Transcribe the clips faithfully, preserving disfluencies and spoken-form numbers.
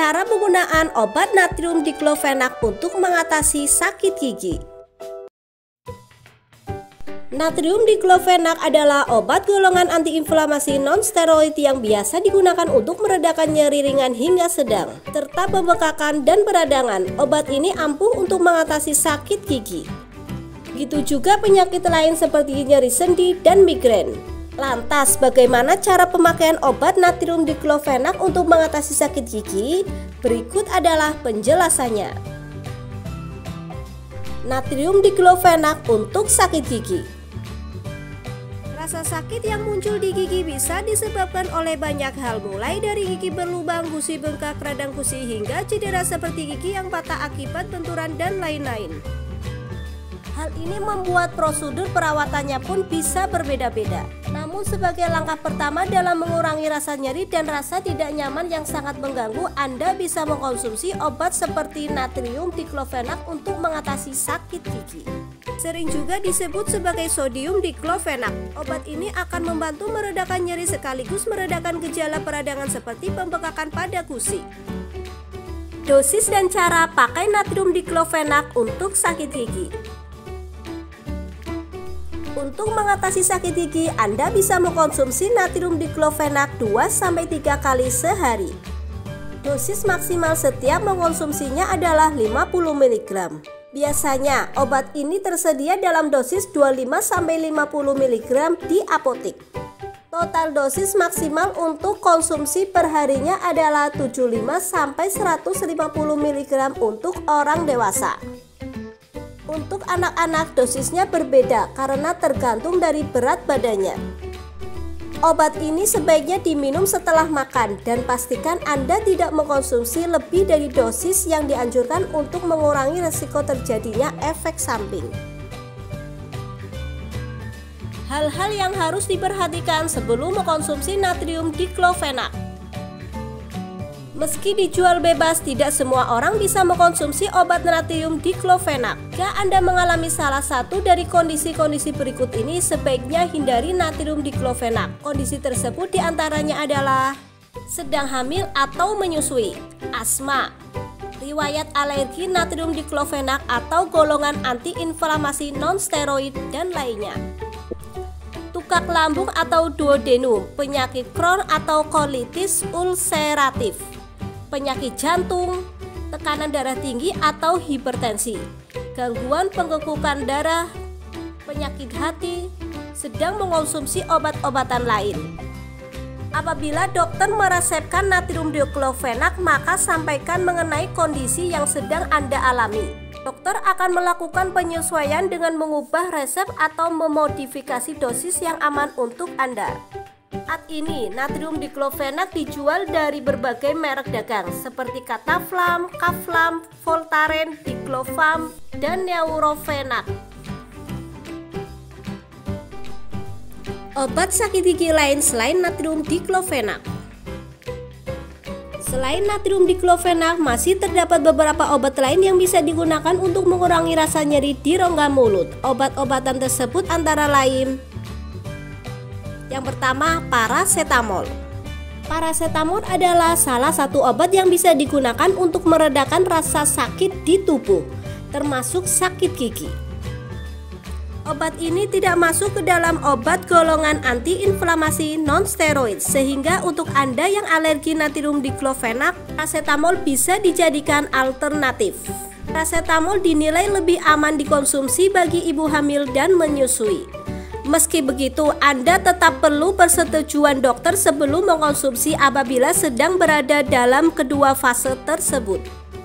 Cara penggunaan obat natrium diklofenak untuk mengatasi sakit gigi. Natrium diklofenak adalah obat golongan antiinflamasi non-steroid yang biasa digunakan untuk meredakan nyeri ringan hingga sedang, serta pembengkakan dan peradangan. Obat ini ampuh untuk mengatasi sakit gigi. Begitu juga penyakit lain seperti nyeri sendi dan migrain. Lantas, bagaimana cara pemakaian obat natrium diklofenak untuk mengatasi sakit gigi? Berikut adalah penjelasannya. Natrium diklofenak untuk sakit gigi. Rasa sakit yang muncul di gigi bisa disebabkan oleh banyak hal, mulai dari gigi berlubang, gusi bengkak, radang gusi, hingga cedera seperti gigi yang patah akibat benturan dan lain-lain. Hal ini membuat prosedur perawatannya pun bisa berbeda-beda. Namun sebagai langkah pertama dalam mengurangi rasa nyeri dan rasa tidak nyaman yang sangat mengganggu, Anda bisa mengkonsumsi obat seperti natrium diklofenak untuk mengatasi sakit gigi. Sering juga disebut sebagai sodium diklofenak. Obat ini akan membantu meredakan nyeri sekaligus meredakan gejala peradangan seperti pembengkakan pada gusi. Dosis dan cara pakai natrium diklofenak untuk sakit gigi. Untuk mengatasi sakit gigi, Anda bisa mengkonsumsi natrium diklofenak dua sampai tiga kali sehari. Dosis maksimal setiap mengkonsumsinya adalah lima puluh miligram. Biasanya, obat ini tersedia dalam dosis dua puluh lima sampai lima puluh miligram di apotek. Total dosis maksimal untuk konsumsi perharinya adalah tujuh puluh lima sampai seratus lima puluh miligram untuk orang dewasa. Untuk anak-anak dosisnya berbeda karena tergantung dari berat badannya. Obat ini sebaiknya diminum setelah makan dan pastikan Anda tidak mengkonsumsi lebih dari dosis yang dianjurkan untuk mengurangi risiko terjadinya efek samping. Hal-hal yang harus diperhatikan sebelum mengkonsumsi natrium diklofenak. Meski dijual bebas, tidak semua orang bisa mengkonsumsi obat natrium diklofenak. Jika Anda mengalami salah satu dari kondisi-kondisi berikut ini, sebaiknya hindari natrium diklofenak. Kondisi tersebut diantaranya adalah sedang hamil atau menyusui, asma, riwayat alergi natrium diklofenak atau golongan antiinflamasi non-steroid, dan lainnya. Tukak lambung atau duodenum, penyakit Crohn atau kolitis ulceratif, penyakit jantung, tekanan darah tinggi atau hipertensi, gangguan penggekukan darah, penyakit hati, sedang mengkonsumsi obat-obatan lain. Apabila dokter meresepkan natrium diklofenak, maka sampaikan mengenai kondisi yang sedang Anda alami. Dokter akan melakukan penyesuaian dengan mengubah resep atau memodifikasi dosis yang aman untuk Anda. Saat ini, natrium diklofenak dijual dari berbagai merek dagang seperti Cataflam, Kaflam, Voltaren, Diklofam, dan Neurofenak. Obat sakit gigi lain selain natrium diklofenak. Selain natrium diklofenak, masih terdapat beberapa obat lain yang bisa digunakan untuk mengurangi rasa nyeri di rongga mulut. Obat-obatan tersebut antara lain: yang pertama, parasetamol. Parasetamol adalah salah satu obat yang bisa digunakan untuk meredakan rasa sakit di tubuh, termasuk sakit gigi. Obat ini tidak masuk ke dalam obat golongan antiinflamasi non-steroid, sehingga untuk Anda yang alergi natrium diklofenak, parasetamol bisa dijadikan alternatif. Parasetamol dinilai lebih aman dikonsumsi bagi ibu hamil dan menyusui. Meski begitu, Anda tetap perlu persetujuan dokter sebelum mengkonsumsi apabila sedang berada dalam kedua fase tersebut.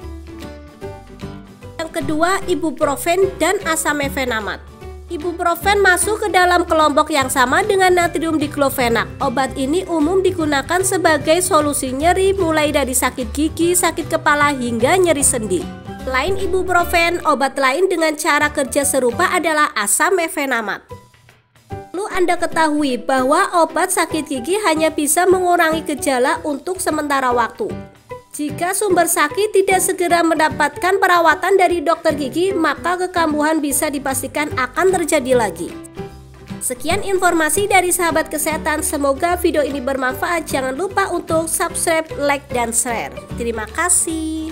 Yang kedua, ibuprofen dan asamefenamat. Ibuprofen masuk ke dalam kelompok yang sama dengan natrium diklofenak. Obat ini umum digunakan sebagai solusi nyeri mulai dari sakit gigi, sakit kepala, hingga nyeri sendi. Selain ibuprofen, obat lain dengan cara kerja serupa adalah asamefenamat. Perlu Anda ketahui bahwa obat sakit gigi hanya bisa mengurangi gejala untuk sementara waktu. Jika sumber sakit tidak segera mendapatkan perawatan dari dokter gigi, maka kekambuhan bisa dipastikan akan terjadi lagi. Sekian informasi dari sahabat kesehatan, semoga video ini bermanfaat. Jangan lupa untuk subscribe, like, dan share. Terima kasih.